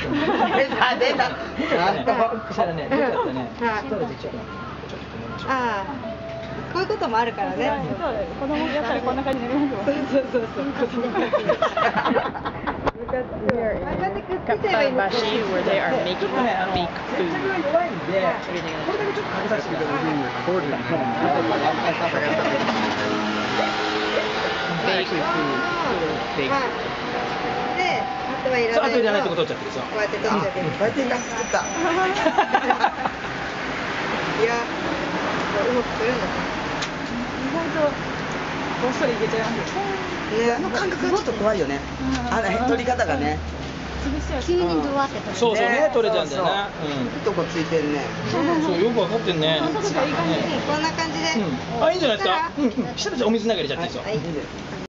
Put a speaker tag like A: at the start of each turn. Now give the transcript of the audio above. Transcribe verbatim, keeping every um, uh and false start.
A: 出た出た。
B: そしたらね、出ちゃったね。そ
C: はい
B: したらちょっとちょっと止めましょう。
C: ああ、こういうこともあるからね。
D: そうだよ。子供やったらこんな感じになりますもん。
C: そうそうそうそう。子供たちが。向かって、あ、こうやってくっついちゃえばいいんですよ。
D: where they are
B: ちょっとね、あの、洗濯が弱いんで、これだけちょっとかけさせてください。
C: はい。で、あとはいら
B: そう、あ
C: ない。
B: といらないとこ取っちゃってるんですよ。
C: こうやって取っちゃってる。
A: 売店が作った。
C: いや、うまく取れるのか
D: 意外とごっそりいけちゃいますよ。
C: な。
A: あの感覚がちょっと怖いよね。あの取り方がね。
D: 潰しちゃう。
E: 急にドワって取れる。
B: そうそうね、取れちゃうんだよね。
A: いいとこついてんね。
B: うん。そう、よくわかってんね。
D: そうそう、いい感じ。
C: こんな感じで。
B: うん。あ、いいんじゃないですか。うん、うん。したらじゃあお水の中入れちゃっていいですよ。
C: はい。